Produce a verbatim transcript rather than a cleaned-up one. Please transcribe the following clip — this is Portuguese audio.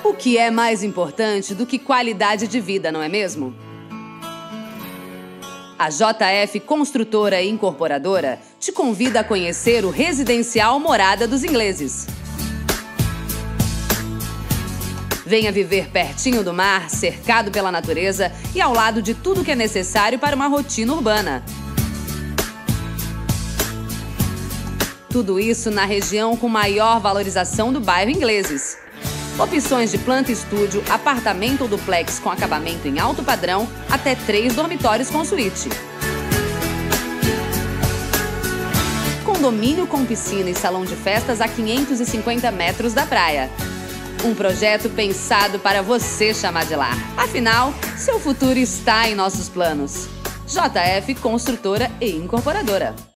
O que é mais importante do que qualidade de vida, não é mesmo? A J F Construtora e Incorporadora te convida a conhecer o residencial Morada dos Ingleses. Venha viver pertinho do mar, cercado pela natureza e ao lado de tudo que é necessário para uma rotina urbana. Tudo isso na região com maior valorização do bairro Ingleses. Opções de planta estúdio, apartamento ou duplex com acabamento em alto padrão, até três dormitórios com suíte. Condomínio com piscina e salão de festas a quinhentos e cinquenta metros da praia. Um projeto pensado para você chamar de lar. Afinal, seu futuro está em nossos planos. J F Construtora e Incorporadora.